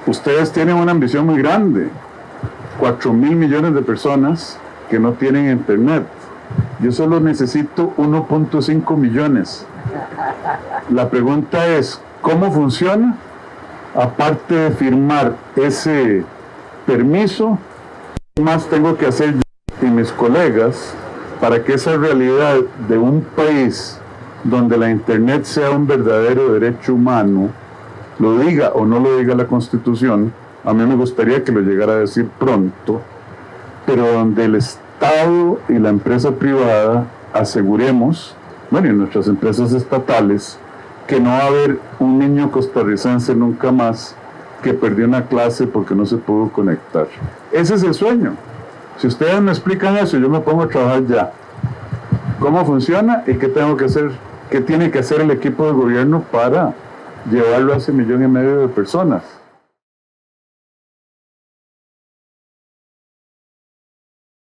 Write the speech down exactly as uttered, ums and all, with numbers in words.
ustedes tienen una ambición muy grande, cuatro mil millones de personas que no tienen internet. Yo solo necesito uno punto cinco millones. La pregunta es, ¿cómo funciona? Aparte de firmar ese permiso, ¿qué más tengo que hacer yo y mis colegas para que esa realidad de un país donde la internet sea un verdadero derecho humano, lo diga o no lo diga la Constitución? A mí me gustaría que lo llegara a decir pronto, pero donde el Estado y la empresa privada aseguremos, bueno, y nuestras empresas estatales, que no va a haber un niño costarricense nunca más que perdió una clase porque no se pudo conectar. Ese es el sueño. Si ustedes me explican eso, yo me pongo a trabajar ya. ¿Cómo funciona y qué tengo que hacer? ¿Qué tiene que hacer el equipo de gobierno para llevarlo a ese millón y medio de personas?